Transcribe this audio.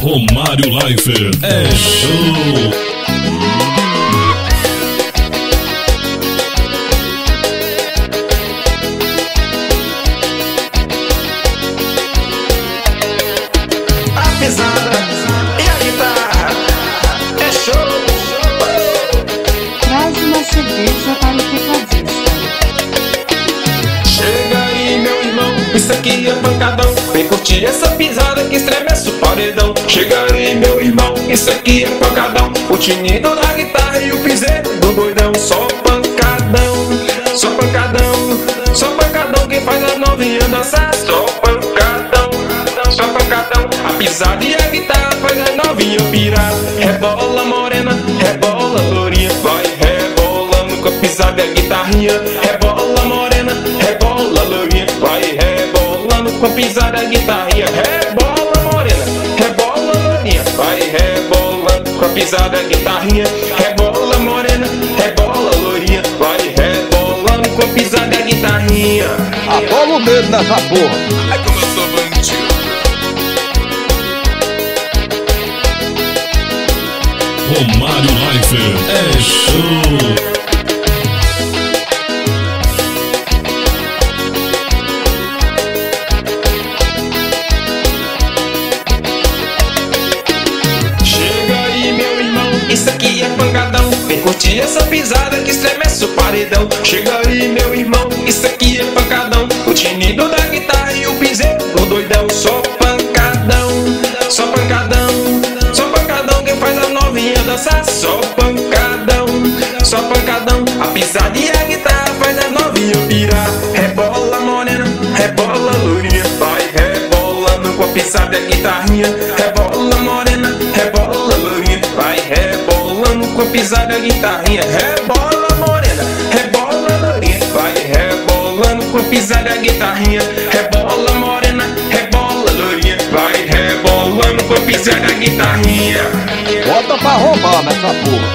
Romário Life é show. Pesada e a guitarra é show. Traz uma cerveja para o tecladista. Chega aí, meu irmão, isso aqui é pancadão. Vem curtir essa pisada que estremece o paredão. Chega aí, meu irmão, isso aqui é pancadão. O tinido da guitarra e o piseiro do doidão. Só pancadão, só pancadão, só pancadão. Quem faz as novinhas dançar. Só pancadão, só pancadão. A pisada e a guitarra faz as novinhas pirar. Rebola morena, rebola lourinha. Vai rebolando com a pisada e a guitarrinha. Rebola morena, rebola lourinha. Vai rebolando com a pisada e a guitarrinha. Rebola morena, rebola lourinha. Vai rebolando com a pisada e a guitarrinha. Rebola morena, rebola lourinha. Vai rebolando com a pisada e a guitarrinha. Abola o dedo nessa porra. Ai como eu sou bandido. Romário Life é show. Isso aqui é pancadão, vem curtir essa pisada que estremece o paredão. Chega aí, meu irmão, isso aqui é pancadão. O tinido da guitarra e o piseiro do doidão. Só pancadão, só pancadão, só pancadão. Quem faz a novinha dançar. Só pancadão, só pancadão. A pisada e a guitarra faz a novinha pirar. Rebola morena, rebola lourinha. Vai rebolando com a pisada e a guitarrinha. Rebola morena, rebola lourinha. Vai rebolando com a pisada e a guitarrinha. Rebola morena, rebola lourinha. Vai rebolando com a pisada e a guitarrinha. Rebola morena, rebola lourinha. Vai rebolando com a pisada e a guitarrinha. Bota pra roubar nessa porra.